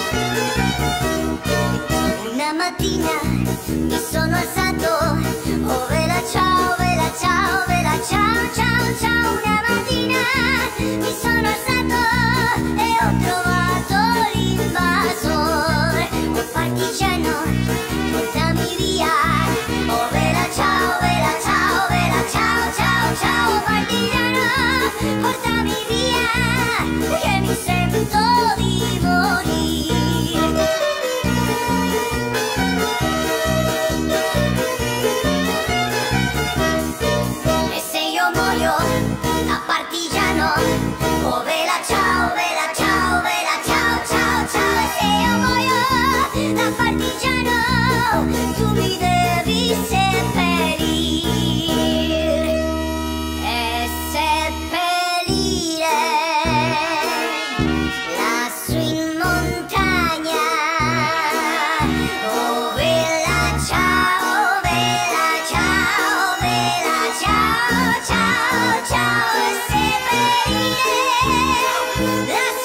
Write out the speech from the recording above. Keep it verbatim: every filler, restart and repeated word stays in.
Una mattina mi sono alzato, oh vela ciao, vela ciao, vela ciao, ciao, ciao. Una mattina mi sono alzato e ho trovato l'invasor. Oh partigiano, portami via, oh vela ciao, vela ciao, vela ciao, ciao, ciao. Oh partigiano, portami via, che mi sento di morire. E se io muoio da partigiano, oh vela ciao, vela ciao, vela ciao, ciao, ciao. E se io muoio da partigiano, tu mi devi seppellire e seppellire lassù in montagna. Oh vela ciao, vela ciao, vela ciao, ciao, ciao. E seppellire lassù